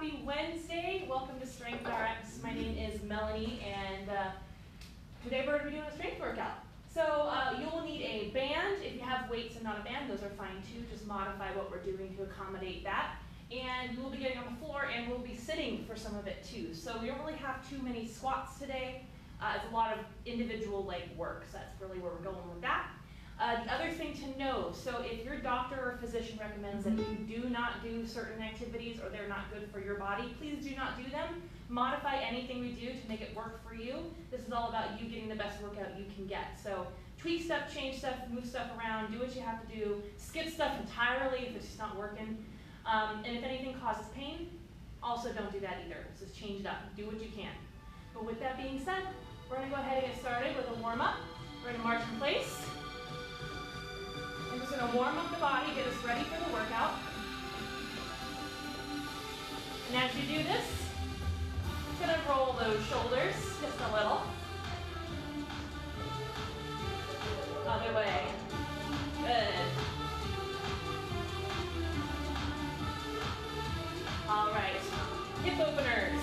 Happy Wednesday. Welcome to Strength RX. My name is Melanie, and today we're going to be doing a strength workout. So you will need a band. If you have weights and not a band, those are fine too. Just modify what we're doing to accommodate that. And we'll be getting on the floor, and we'll be sitting for some of it too. So we don't really have too many squats today. It's a lot of individual leg work, so that's really where we're going with that. The other thing to know, so if your doctor or physician recommends that you do not do certain activities or they're not good for your body, please do not do them. Modify anything we do to make it work for you. This is all about you getting the best workout you can get. So tweak stuff, change stuff, move stuff around, do what you have to do. Skip stuff entirely if it's just not working. And if anything causes pain, also don't do that either. Just change it up. Do what you can. But with that being said, we're going to go ahead and get started with a warm-up. We're going to march in place. I'm just going to warm up the body, get us ready for the workout. And as you do this, I'm going to roll those shoulders just a little. Other way. Good. All right. Hip openers.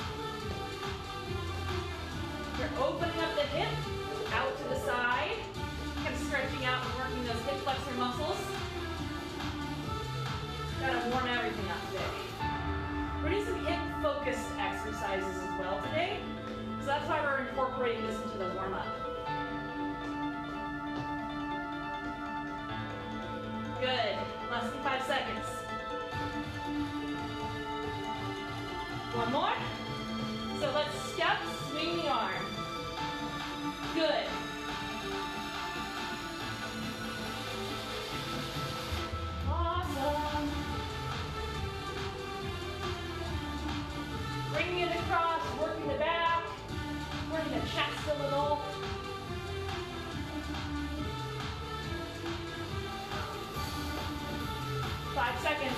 You're opening up the hip, out to the side. Kind of stretching out and working those hip flexor muscles. Gotta warm everything up today. We're doing some hip-focused exercises as well today, so that's why we're incorporating this into the warm-up. Good. Less than 5 seconds. One more. So let's step, swing the arm. Good. Bringing it across, working the back, working the chest a little. Five seconds.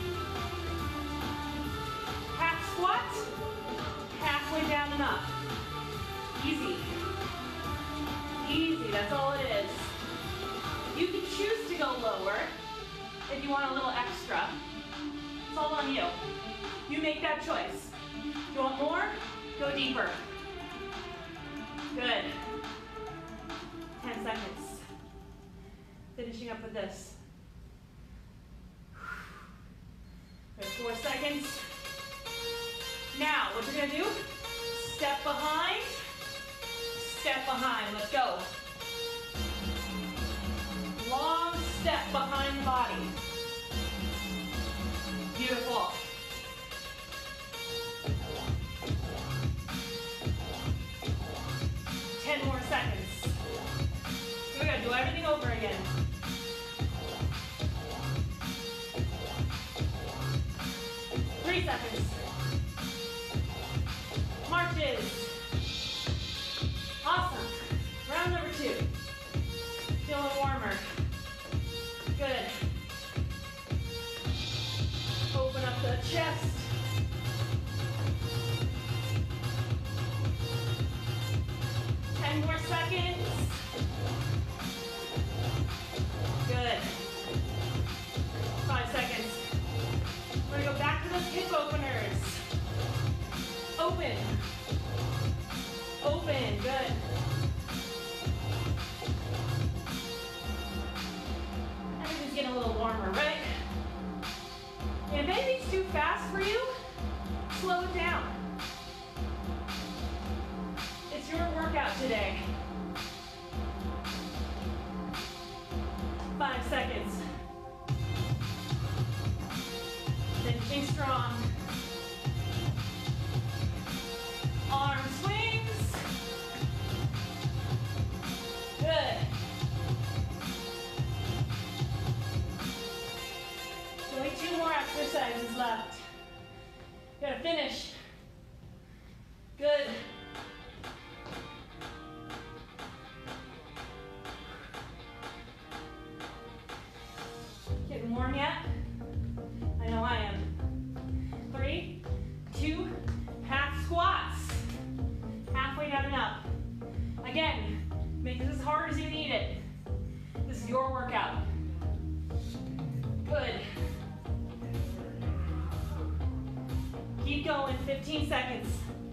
Half squat, halfway down and up. Easy. Easy, that's all it is. You can choose to go lower if you want a little extra. It's all on you. You make that choice. If you want more, go deeper. Good. 10 seconds. Finishing up with this. Good, 4 seconds. Now, what you're gonna do, step behind, let's go. Long step behind the body. Beautiful. 10 more seconds. We're gonna do everything over again. 3 seconds. Marches. Awesome. Round number 2. Feeling warmer. Good. Open up the chest. 10 more seconds. Good. 5 seconds. We're gonna go back to those hip openers. Open. Open. Good. Everything's getting a little warmer, right? And if anything's too fast for you, slow it down. It's your workout today. 5 seconds. Finishing strong. Arm swings. Good. Only 2 more exercises left. Gotta finish. Good. Getting warm yet? I know I am. 3, 2, half squats. Halfway down and up. Again, make this as hard as you need it. This is your workout. Good. going, 15 seconds.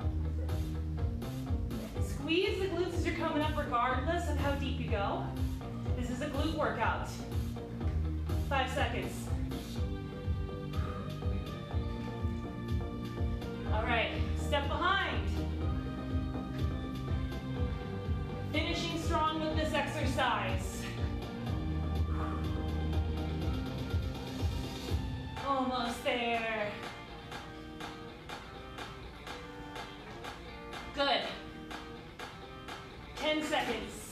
Squeeze the glutes as you're coming up regardless of how deep you go. This is a glute workout. 5 seconds. All right, step behind. Finishing strong with this exercise. Almost there. Good. 10 seconds.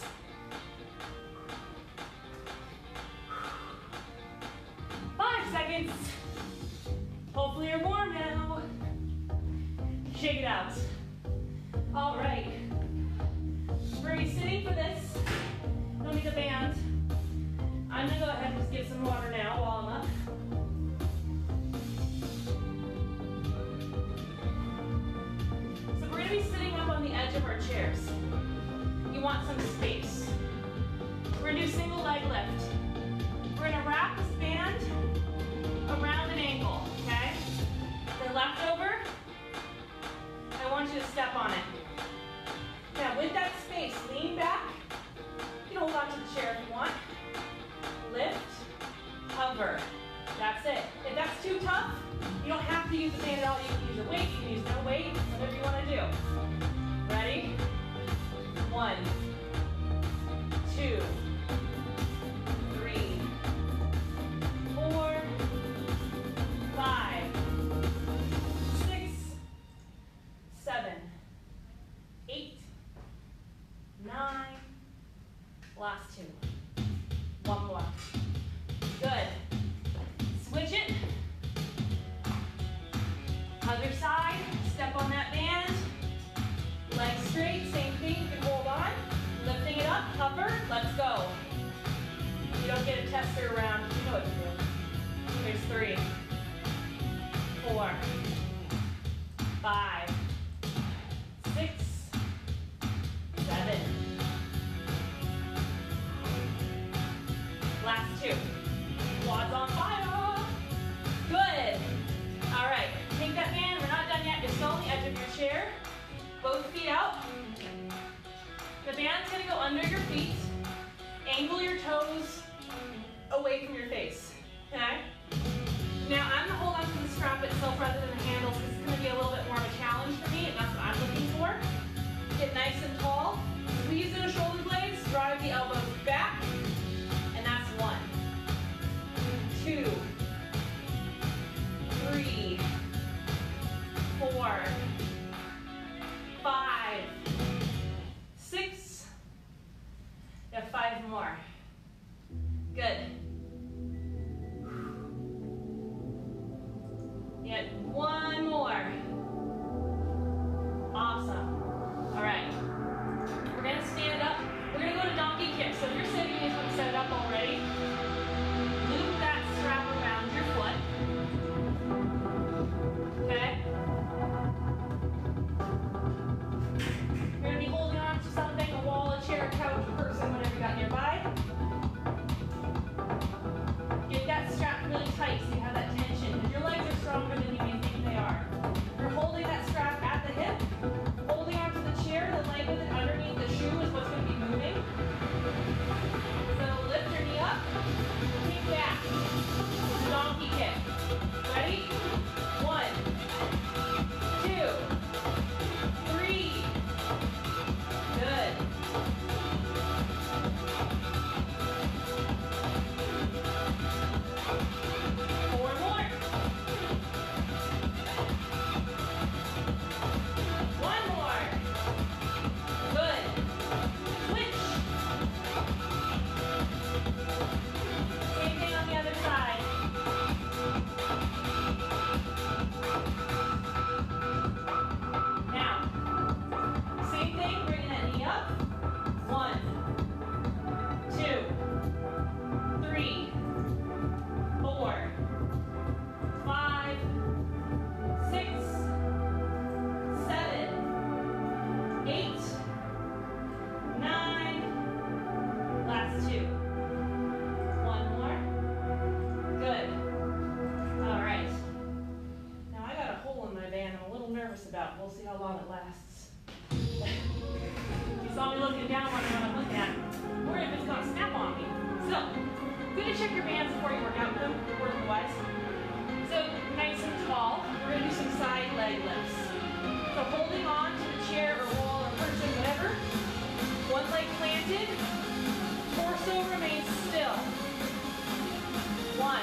Five seconds. Hopefully you're warm now. Shake it out. All right. We're going to be sitting for this. Don't need a band. I'm going to go ahead and just get some water now while I'm up. So we're going to be sitting up on the edge of our chairs. You want some space. We're going to do single leg lift. We're going to wrap this band around an ankle, okay? The leftover, I want you to step on it. Now with that space, lean back. You can hold on to the chair if you want. Lift, hover. That's it. If that's too tough, you don't have to use the band at all. You can use a weight, you can use no weight, whatever you want to do. Ready? 1, 2, 3, 4, 5, 6, 7, 8, 9. Last 2. One more. Good. Switch it. Other side. Step on that band. Legs straight. Same thing. You can hold on. Lifting it up. Hover. Let's go. You don't get a tester around. You know what to do. Here's 3, 4, 5, 6, 7. Last 2. Quads on fire. Good. All right. Take that band. We're not done yet. You're still on the edge of your chair. Both feet out. The band's going to go under your feet. Angle your toes away from your face. Okay? Now I'm going to hold on to the strap itself rather than the handles because it's going to be a little bit more of a challenge for me, and that's what I'm looking for. Get nice and tall. Squeeze in the shoulder blades. Drive the elbows back. And that's 1, 2, 3, 4, 5, 6. You have 5 more. Good. Yet 1 more. Awesome. All right. We're going to stand up. We're going to go to donkey kick. So if you're sitting and you haven't set it up already, loop that strap around your foot. Okay? You're going to be holding on to something, a wall, a chair, a couch, a person, whatever you got nearby. Get that strap really tight so you have that tension. If your legs are stronger than you may think workout. We'll see how long it lasts. You saw me looking down, wondering what I'm looking at. Or if it's going to snap on me. So, good to check your bands before you work out with them, work-wise. So, nice and tall. We're going to do some side leg lifts. So, holding on to the chair or wall or person, whatever. One leg planted. Torso remains still. 1,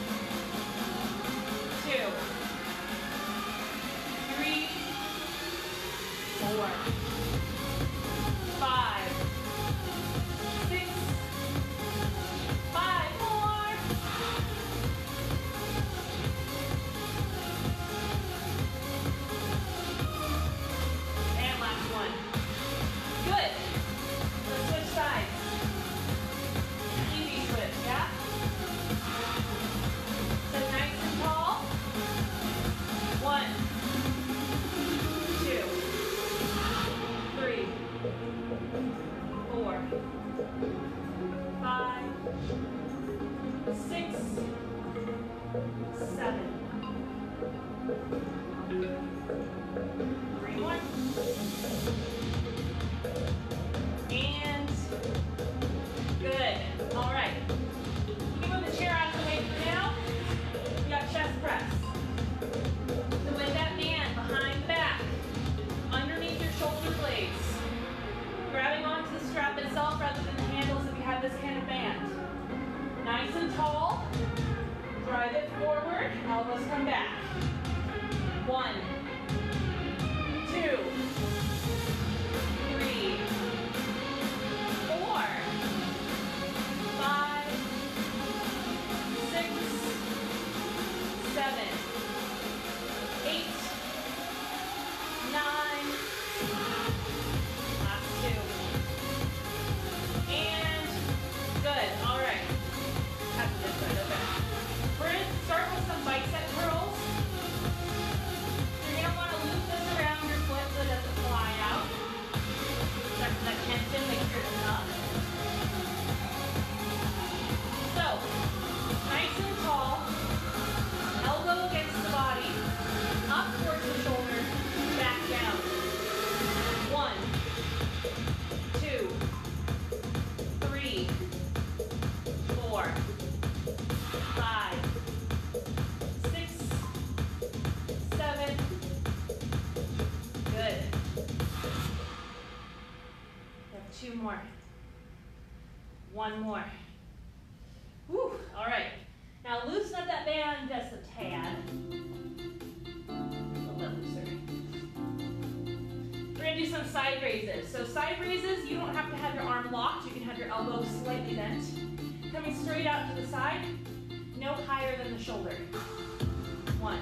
2, 3, 4, 5, 6, 5 more. And last one. Good. Let's switch sides. Easy switch, yeah? So nice and tall. 1, 2, 3, 4, 5, 6, 7. 3 more. And good. All right. You can move the chair out of the way for now. We got chest press. So with that band behind the back, underneath your shoulder blades, grabbing onto the strap itself rather than the handles if you have this kind of band. Nice and tall. Drive it forward. Elbows come back. 1, 2, 3, 4, 5, 6, 7, 8, 9, last 2. And good. All right. That's this side, okay. We're going to start with some bicep curls. You're going to want to loop this around your foot so it doesn't fly out. Check that tension, make sure it's up. So, nice and tall. Elbow against the body. Up towards the shoulder. Back down. 1, 2, 3, 4, 5, 6, 7. Good. We have 2 more. 1 more. Whew. All right. Now loosen up that band just a tad. A little bit looser. We're going to do some side raises. So side raises, you don't have to have your arm locked. You can have your elbow slightly bent. Coming straight out to the side, no higher than the shoulder. 1,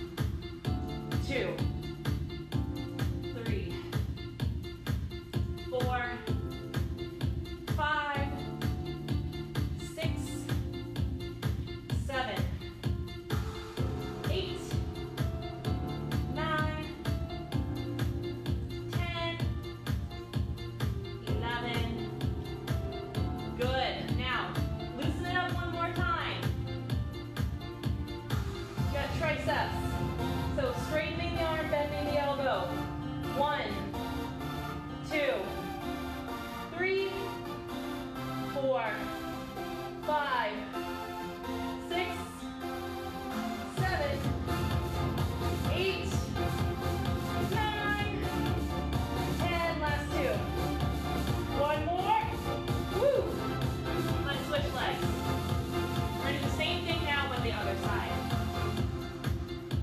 2, 3, 4, 5, 6, 7, 8, 9, 10, 11. Good. Now, loosen it up one more time. You got triceps. So straightening the arm, bending the elbow. 1, 2, 3, 4, 5, 6, 7, 8, 9, 10. Last 2. 1 more. Woo! Let's switch legs. We're going to do the same thing now with the other side.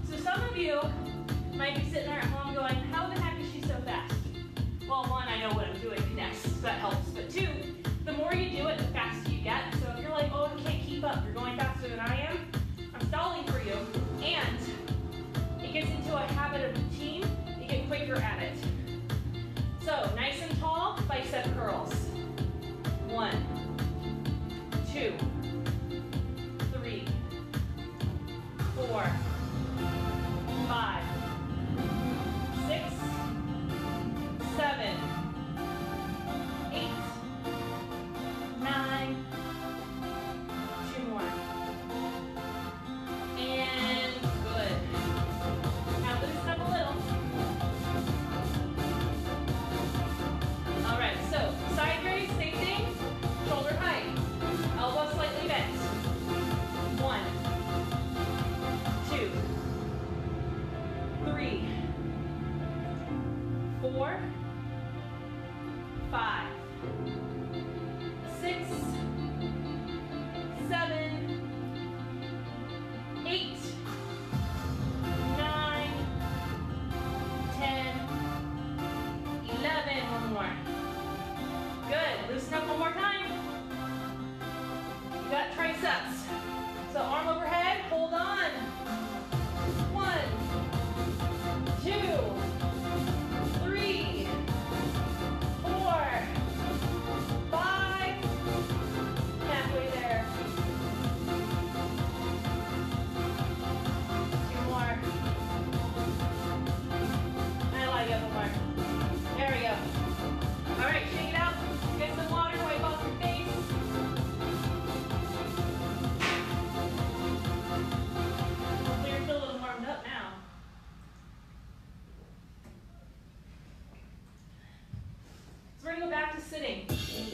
sitting.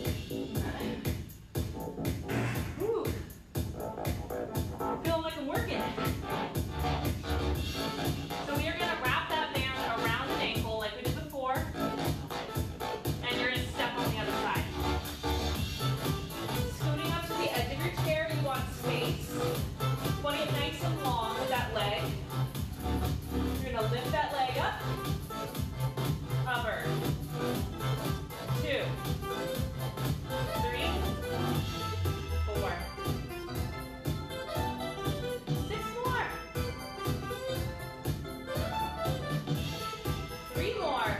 Woo. Feeling like I'm working. So we are going to wrap that band around an ankle like we did before, and you're going to step on the other side. Scooting up to the edge of your chair, you want space. You want to get nice and long with that leg. You're going to lift that leg up. Hover. 2, 3, 4. 6 more. 3 more.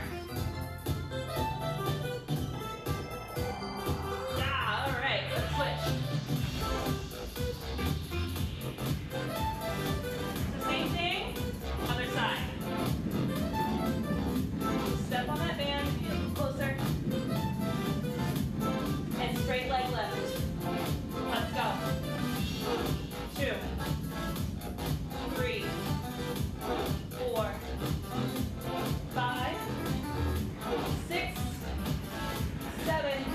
Yeah, all right, let's switch. The same thing, other side. Step on that band, get a little closer. And straight leg lift. Let's go. 2, 3, 4, 5, 6, 7.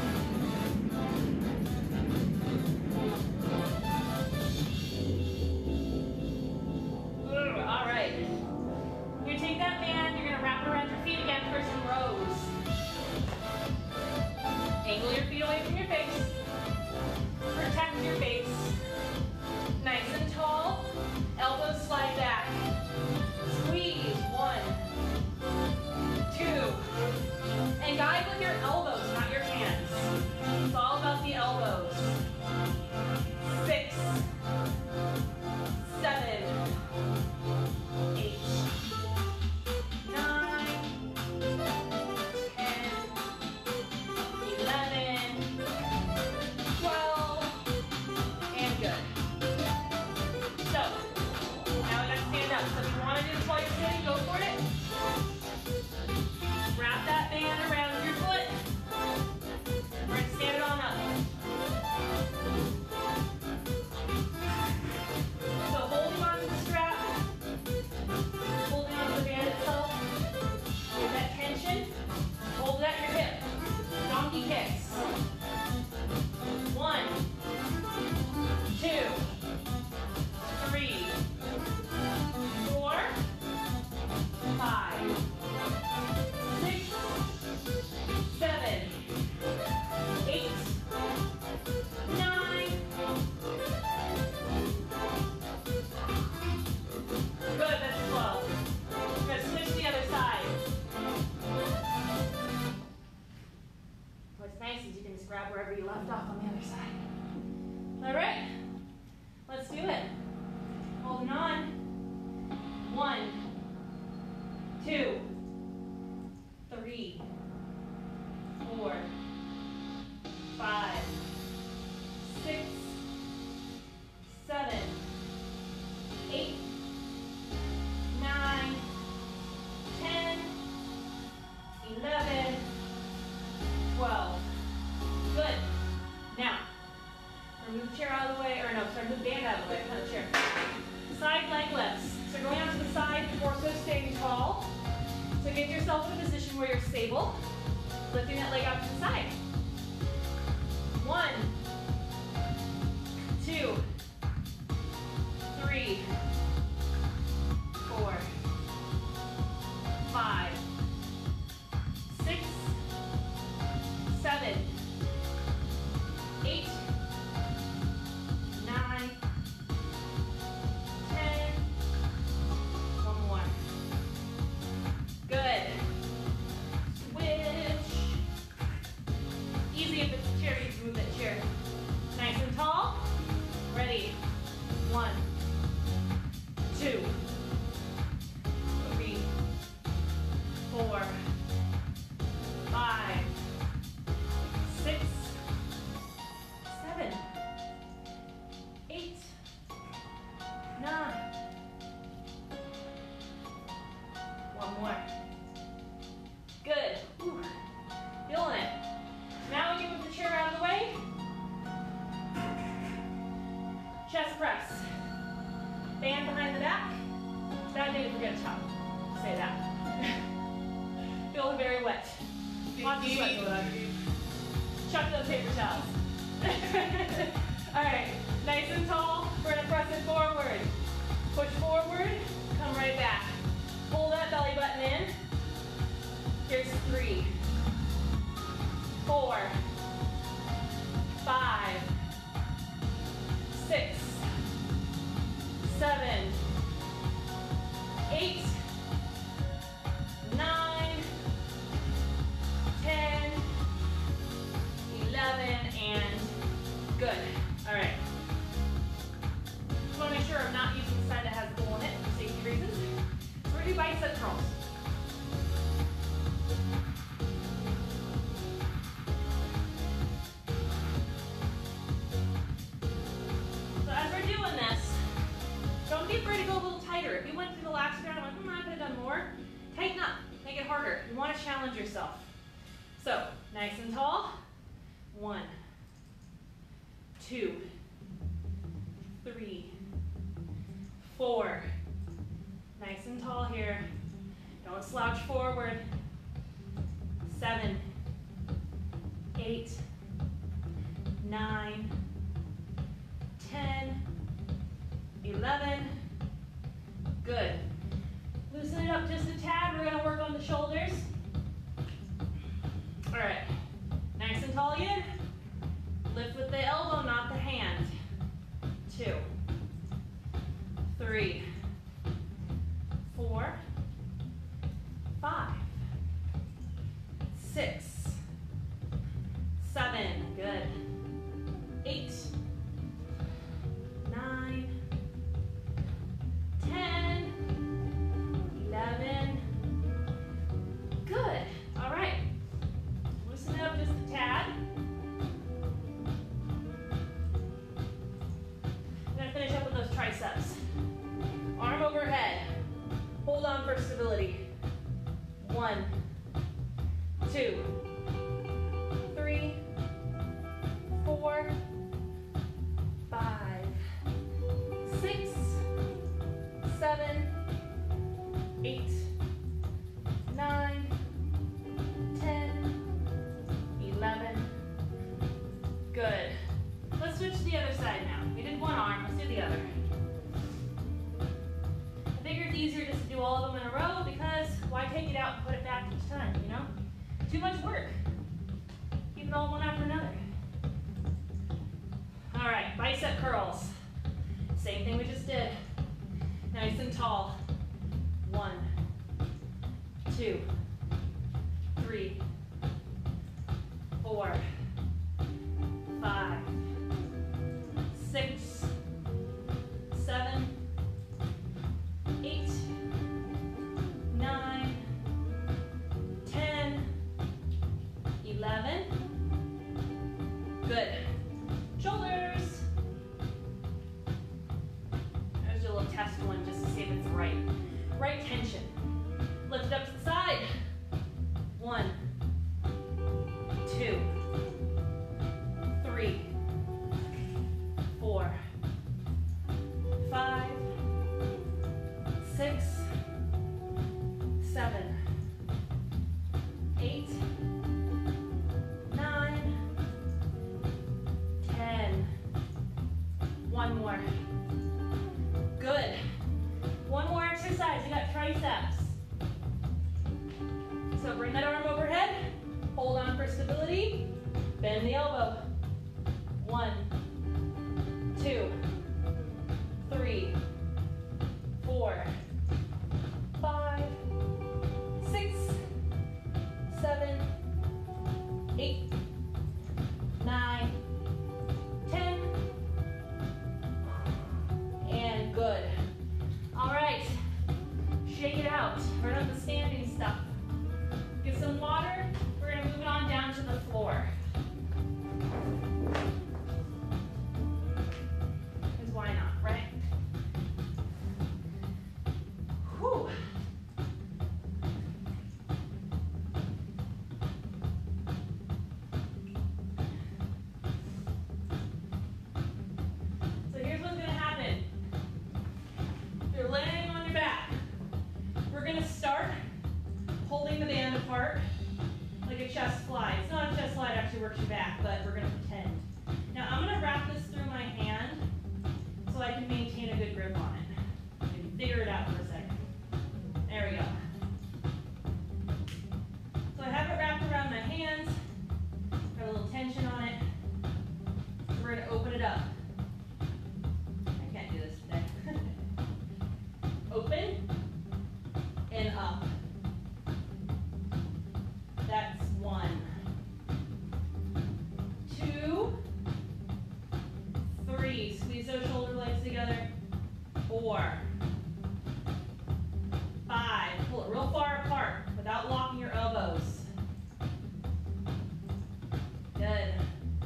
All right. You take that band, you're going to wrap it around your feet again for some rows. Angle your feet away from your face. Protect your base. Nice and tall. Elbows slide back. Squeeze. 1, 2. And guide with your elbows, not your hands. It's all about the elbows. 6, 7, 8, 9, 10, 11, 12, and good. So, now we got to stand up. So if you want to do this while you're sitting, go for it. Wrap that band around your foot. We're going to stand it on up. So holding on to the strap, holding on to the band itself, with that tension, hold it at your hip. Donkey kicks. 1, 2, 3, 4, 5, 6, 7, 8, 9. Good, that's 12. We're going to switch to the other side. What's nice is you can just grab wherever you left off on the other side. All right, let's do it. Holding on. 1, 2, 3, 4, 5, 6, 7, 8, 9, 10, 11, 12. Good. Now, move the chair out of the way, or no, sorry, move the band out of the way, not the chair. Side leg lifts. So going out to the side, torso staying tall. So get yourself in a position where you're stable, lifting that leg out to the side. 1, 2, 3, 4, 5, 6, 7, 8, 9, 10. One more. Good. Switch. Easy if it's a chair, you can move that chair. Nice and tall. Ready. 1, 2, 3, 4, 5, 6, 7, 8, 9. One more. Good. Whew. Feeling it. Now we can move the chair out of the way. Chest press. Band behind the back. Bad day to forget a top. Say that. Feeling very wet. Lots of sweat going on. Chuck those paper towels. All right, nice and tall. We're gonna press it forward. Push forward, come right back. Pull that belly button in. Here's 3, 4, 5, 6, 7, 8, 9, 10, 11, and good. All right. Just want to make sure I'm not using the side that has a hole in it for safety reasons. So we're going to do bicep curls. So as we're doing this, don't be afraid to go a little tighter. If you went through the last round and went, I could have done more, tighten up, make it harder. You want to challenge yourself. So, nice and tall. 1, 2, 3, 4. Nice and tall here. Don't slouch forward. 7, 8, 9, 10, 11. Good. Loosen it up just a tad. We're going to work on the shoulders. All right. Nice and tall again. Lift with the elbow, not the hand. 2, 3, 4, 5, 6, 7. Good. 8, 9, 10, 11. Good. All right. Loosen it up just a tad. I'm going to finish up with those triceps. Arm overhead. Hold on for stability. 1, 2, 3, 4, 5, 6, 7, 8, 9, 10, 11. Good. Let's switch to the other side now. We did one arm, let's do the other. I figure it's easier just to do all of them in a row because why take it out and put it back each time, you know? Too much work. Keep it all one after another. All right, bicep curls. Same thing we just did. Nice and tall. 1, 2, 3, 4, 5, 6, 7, 8, 9, 10, 11. Good. Shoulders. Let's do a little test one just to see if it's right. Right tension. Lift it up to the side. 1, 2, 3, 4, 5, 6, 7, 8, 9, 10. One more. Good. One more exercise. You got triceps. So bring that arm overhead. Hold on for stability. Bend the elbow. 1, 2, 3, 4, 5, 6, 7, 8, 9, 10. And good. All right. Shake it out. Turn up the standing stuff. Get some water. We're going to move it on down to the floor. Because why not, right? Whew. So here's what's going to happen. You're laying on your back. We're going to start works your back, but we're going to pretend. Now I'm going to wrap this through my hand so I can maintain a good grip on it. I can figure it out for a second. There we go. So I have it wrapped around my hands, got a little tension on it. So we're going to open it up. I can't do this today. Open and up. That's 1, 2, 3. Squeeze those shoulder blades together. 4, 5. Pull it real far apart without locking your elbows. Good.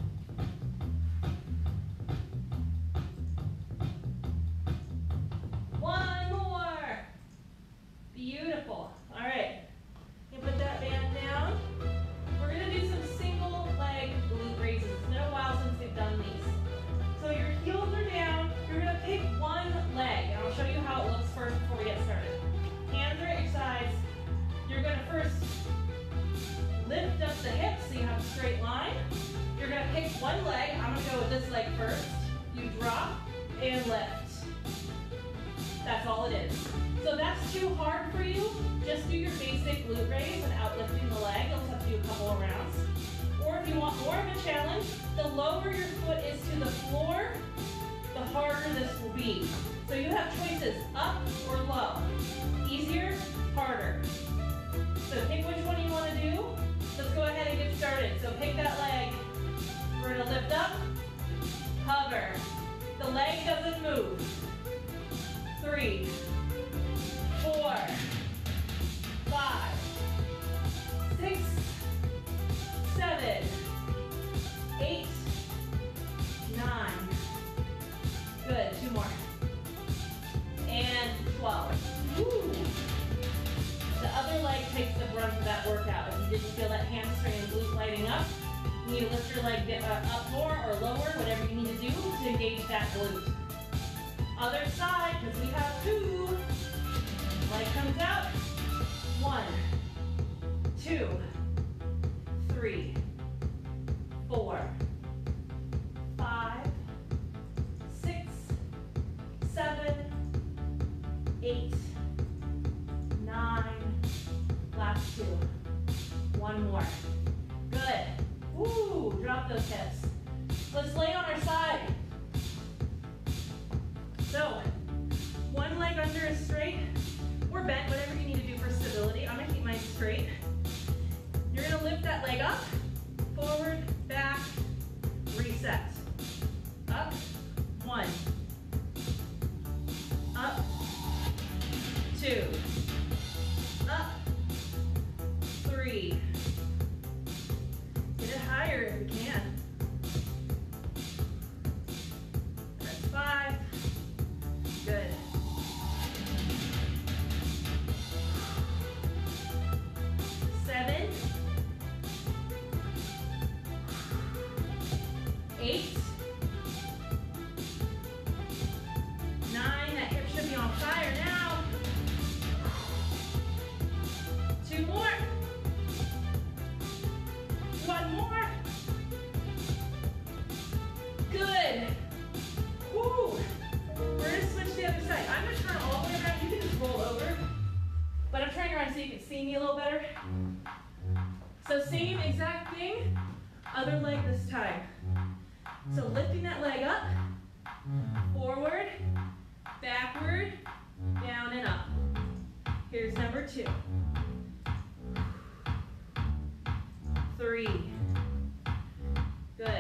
One more. Beautiful. All right. You put that band down. We're going to do some single leg glute raises. It's been a while since we've done these. So your heels are down. You're going to pick one leg. And I'll show you how it looks first before we get started. Hands are at your sides. You're going to first lift up the hips so you have a straight line. You're going to pick one leg. I'm going to go with this leg first. You drop and lift. That's all it is. So if that's too hard for you, just do your basic glute raise without lifting the leg. You'll just have to do a couple of rounds. Or if you want more of a challenge, the lower your foot is to the floor, the harder this will be. So you have choices, up or low. Easier, harder. So pick which one you want to do. Let's go ahead and get started. So pick that leg. We're going to lift up, hover. The leg doesn't move. 3, 4, 5, 6, 7, 8, 9. Good, 2 more. And 12. Woo. The other leg takes the brunt of that workout. If you didn't feel that hamstring and glute lighting up, you need to lift your leg up more or lower, whatever you need to do to engage that glute. Other side, because we have 2. Leg comes out. 1, 2, 3, 4, 5, 6, 7, 8, 9. Last 2. 1 more. Good. Woo, drop those hips. Let's lay on our side. So, one leg under is straight, or bent, whatever you need to do for stability. I'm going to keep mine straight. You're going to lift that leg up, forward, back, reset. Up, 1. Up, 2. Up, 3. Get it higher if you can. That's 5. Good. 7, 8, 9. That hip should be on fire now. 2 more. 1 more. Good. Woo. We're going to switch to the other side. I'm going to turn all the way around. You can just roll over. But I'm turning around so you can see me a little better. So same exact thing, other leg this time. So lifting that leg up, forward, backward, down and up. Here's number 2. 3. Good.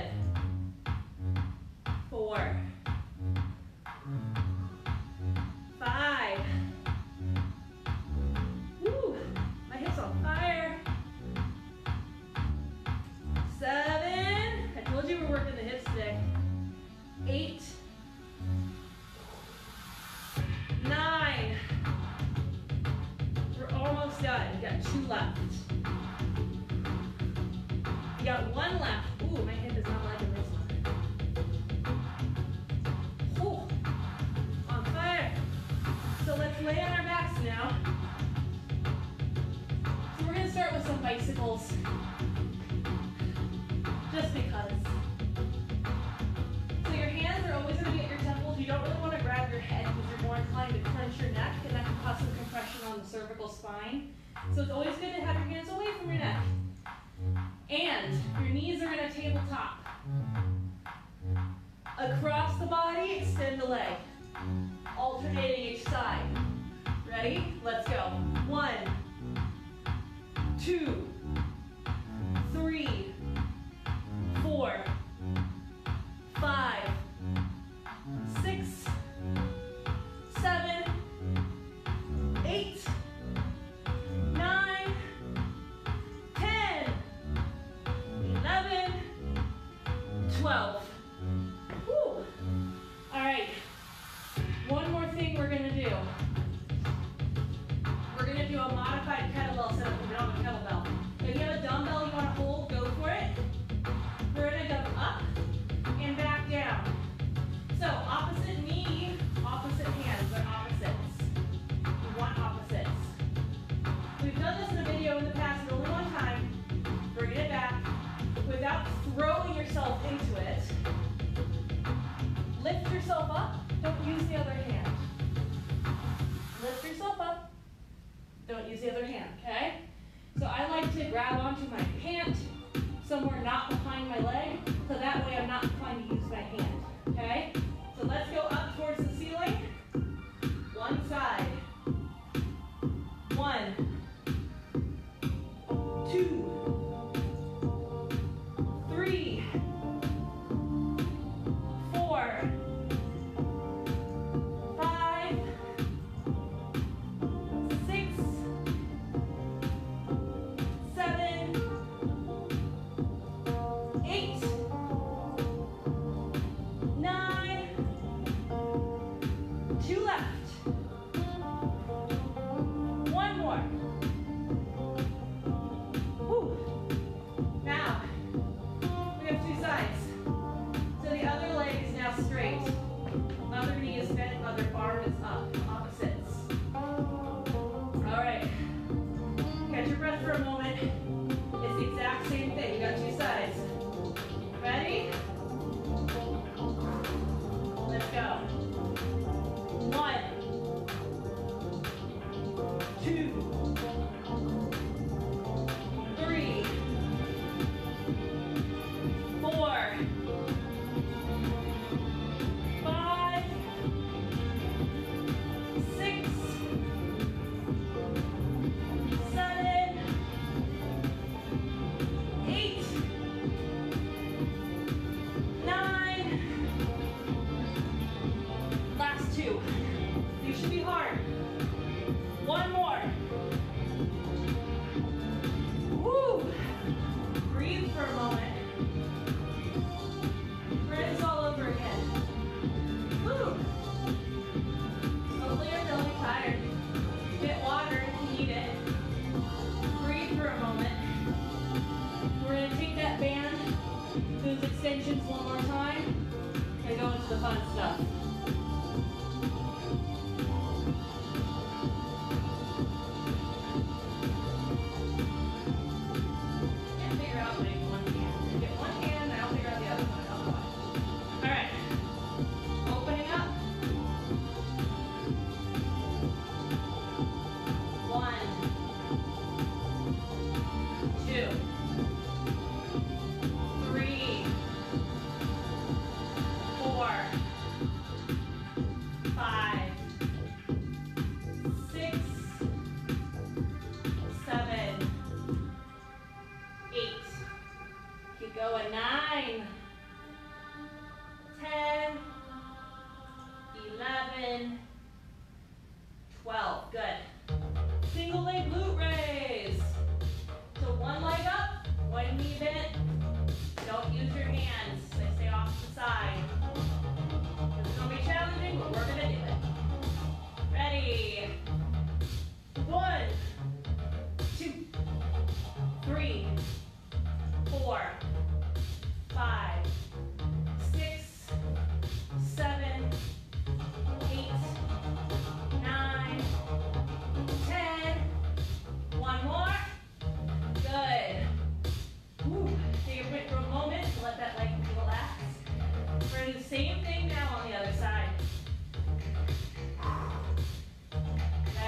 4. 5. Woo, my hips on fire. 7. I told you we're working the hips today. 8. 9. We're almost done. You got 2 left. You got 1 left. Ooh, my hip is not liking this one. Ooh, on fire. So let's lay on our backs now. So we're going to start with some bicycles. just because. So your hands are always going to be at your temples. You don't really want to grab your head because you're more inclined to clench your neck, and that can cause some compression on the cervical spine. So it's always good to have your hands away from your neck. And your knees are in a tabletop. Across the body, extend the leg. Alternating each side. Ready? Let's go. 1, 2, 3, 4, 5, 6, 7, 8, 9, 10, 11, 12. Whew. All right. One more thing we're going to do. We're going to do a modified kettlebell setup if we don't have a kettlebell. If you have a dumbbell you want to hold, go for it. We're going to go up and back down. So opposite knee, opposite hands. They're opposites. We want opposites. We've done this in a video in the past, but only one time. Bring it back without throwing yourself into it. Lift yourself up. Don't use the other hand. Lift yourself up. Don't use the other hand, okay? So I like to grab onto my pant somewhere not behind my leg, so that way I'm not inclined to use my hand, okay? So let's go up towards the ceiling. One side. 1, 2, 3, 4, 5, 6, 7, 8,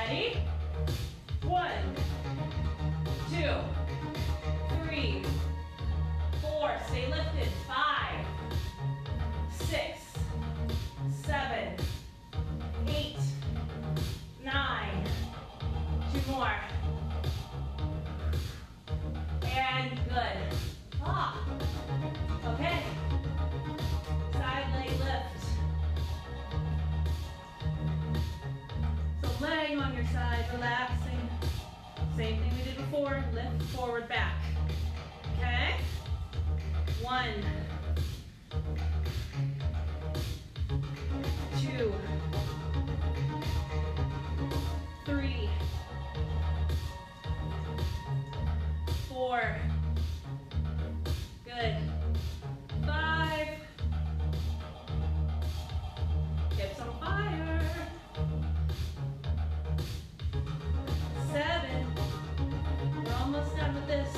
Ready? 1, 2, 3, 4. Stay lifted. 5, 6, 7, 8, 9. 2 more. And good. Ah. Okay. Side leg lift. So laying on your side, relaxing. Same thing we did before. Lift forward, back. Okay? 1, 2, 3, 4. Good. 5. Hips on fire. 7. We're almost done with this.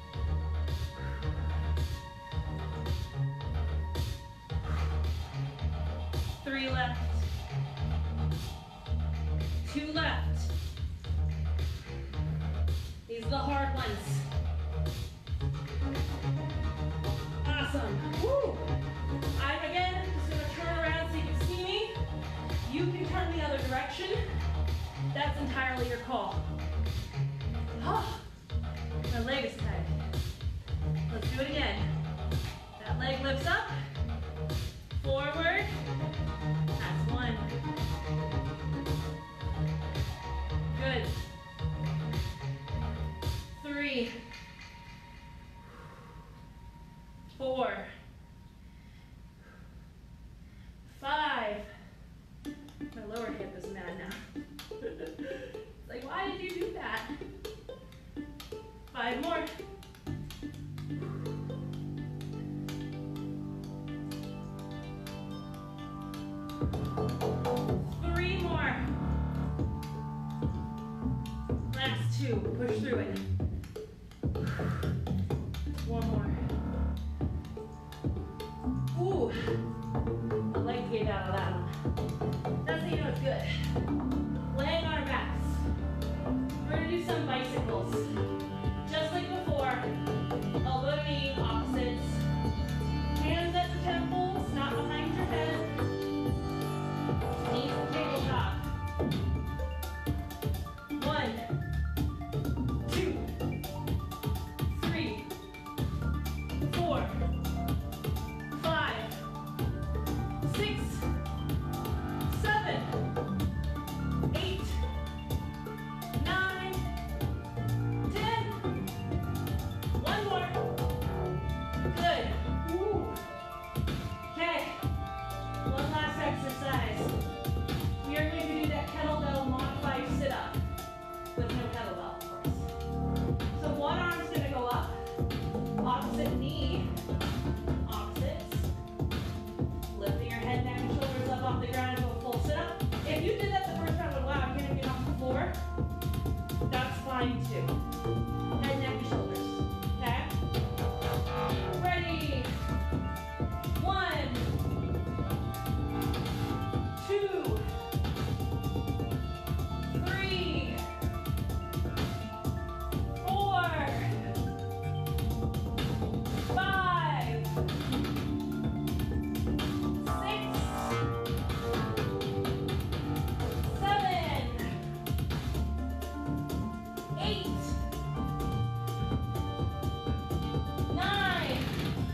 3 left. 2 left. These are the hard ones. Awesome. Woo. I'm again just going to turn around so you can see me. You can turn the other direction. That's entirely your call. Oh, my leg is tight. Let's do it again. That leg lifts up. Forward. That's 1. Good. 3, 4, 5. My lower hip is mad now. It's like, why did you do that? 5 more. 3 more. Last 2. Push through it. 1 more. Ooh. My legs gave out of that one. That's how you know it's good. Laying on our backs. We're going to do some bicycles. Just like before. Elbow to knee, opposites. Hands at the temples, not behind your head. Knees to tabletop. 1, 2, 3, 4, 5, 6, 7, 8, 9, 10. 1 more. Good. Ooh. Okay. One last exercise. We are going to do that kettlebell modified sit-up with no kettlebell, of course. So one arm's going to go up, opposite knee, opposites. Lifting your head, neck, and shoulders up off the ground into a full sit-up. If you did that the first time, wow, I can't get off the floor, that's fine too. Head, neck, and shoulders. Okay? Ready? 1, 2, 3, 4, 5, 6, 7, 8, 9.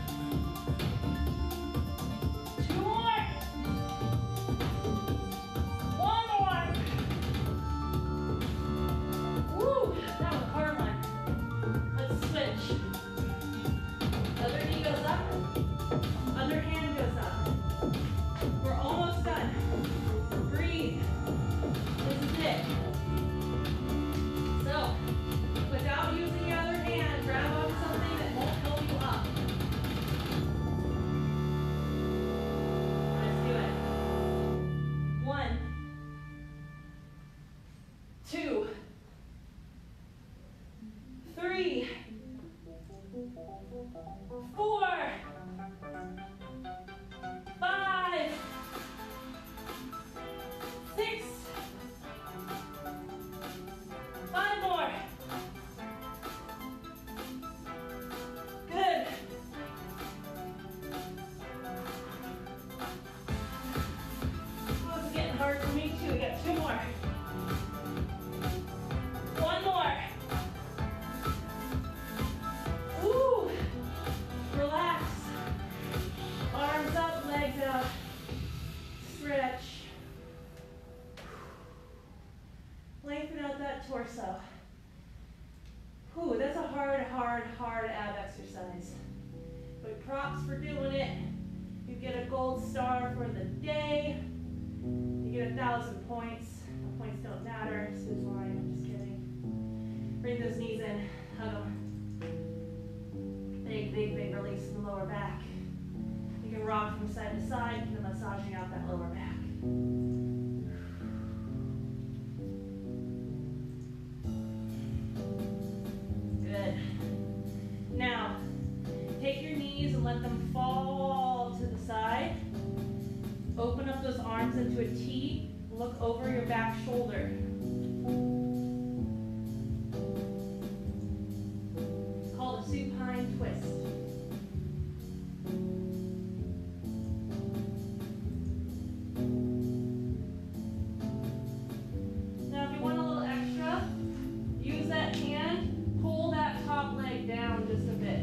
2 more. 1 more. Woo, that was a hard one. Let's switch. Other knee goes up. Other hand goes up. We're almost done. Breathe. This is it. So, without using your other hand, grab on something that won't help you up. Let's do it. 1, 2, 3, 4, 5, 6, that torso. Whew, that's a hard ab exercise. But props for doing it. You get a gold star for the day. You get 1,000 points. Points don't matter. It's his line. I'm just kidding. Bring those knees in. Hug them. Big release in the lower back. You can rock from side to side, kind of massaging out that lower back. Good. Now, take your knees and let them fall to the side. Open up those arms into a T. Look over your back shoulder. It's called a supine twist. Now, if you want a little extra, use that hand, pull that top leg down just a bit.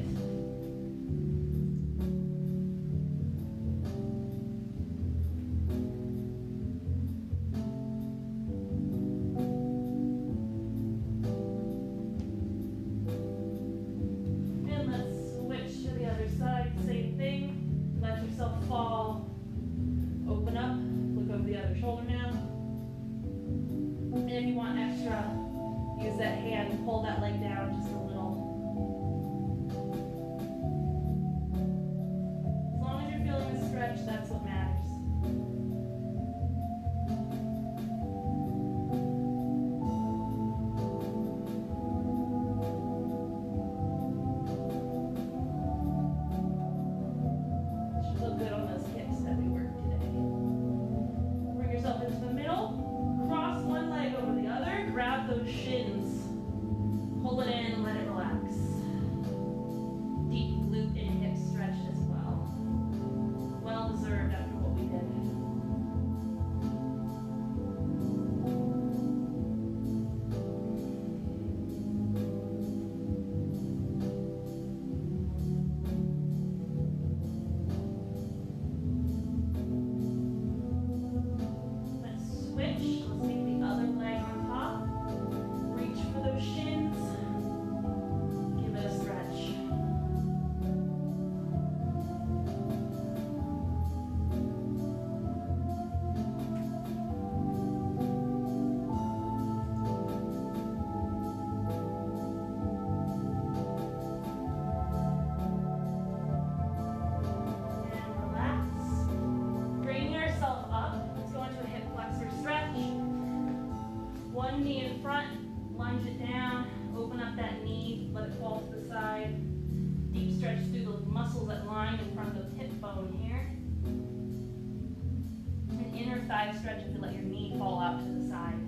Pull that leg down just a little. As long as you're feeling the stretch, that's what matters. Should look good on those hips that we worked today. Bring yourself into the middle. Cross one leg over the other. Grab those shins. Pull it in, let it relax. Deep glute and hip stretch as well. Well deserved after what we did. Let's switch. Let's take the other leg on top. Reach for those shins. Give it a stretch. And relax. Bring yourself up. Let's go into a hip flexor stretch. One knee in front. Lunge it down, open up that knee, let it fall to the side. Deep stretch through the muscles that line in front of the hip bone here. An inner thigh stretch if you let your knee fall out to the side.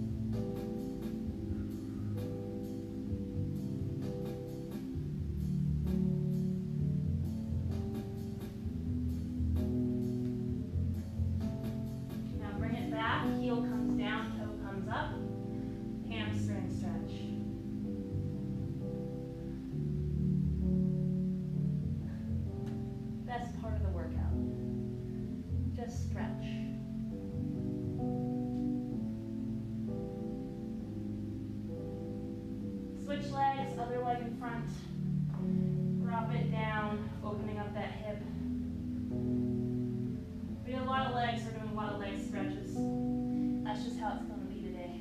Now bring it back, heel comes down, toe comes up. Hamstring stretch. Best part of the workout. Just stretch. Switch legs, other leg in front. Drop it down, opening up that hip. We have a lot of legs, we're doing a lot of leg stretches. That's just how it's going to be today.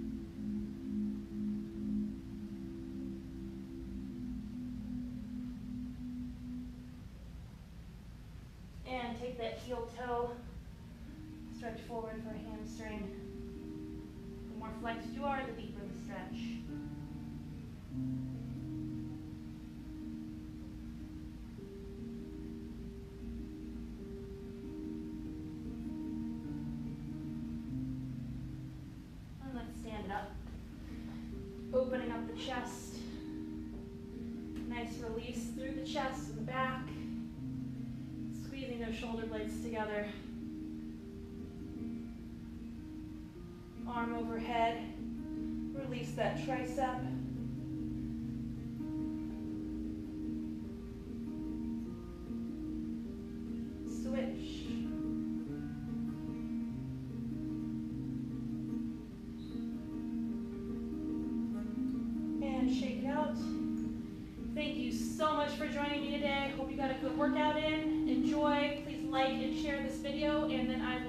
And take that heel toe, stretch forward for a hamstring. The more flexed you are, the deeper the stretch. And let's stand it up. Opening up the chest. Nice release through the chest and the back. Squeezing those shoulder blades together. Arm overhead. Release that tricep. Switch. you got a good workout in. Enjoy. Please like and share this video, and then I will